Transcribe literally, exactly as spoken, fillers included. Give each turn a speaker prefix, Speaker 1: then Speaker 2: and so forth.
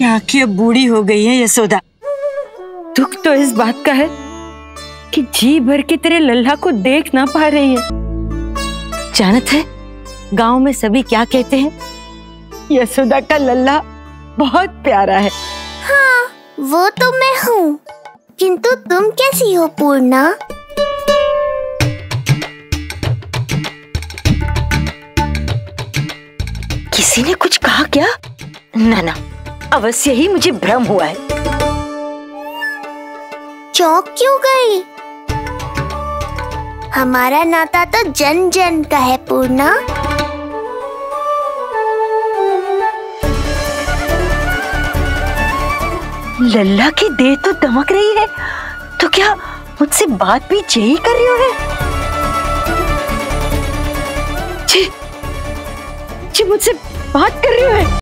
Speaker 1: क्या कि अब बूढ़ी हो गई है यशोदा। दुख तो इस बात का है कि जी भर के तेरे लल्ला को देख ना पा रही है। जानत है गांव में सभी क्या कहते हैं? यशोदा का लल्ला बहुत प्यारा है।
Speaker 2: हाँ, वो तो मैं हूँ, किंतु तुम कैसी हो पूर्णा?
Speaker 1: किसी ने कुछ कहा क्या? ना ना, अवश्य ही मुझे भ्रम हुआ है।
Speaker 2: चौंक क्यों गई? हमारा नाता तो जन जन का है पूर्णा।
Speaker 1: लल्ला की देह तो दमक रही है, तो क्या मुझसे बात भी यही कर रही हो है? जी, जी मुझसे बात कर रही हो है?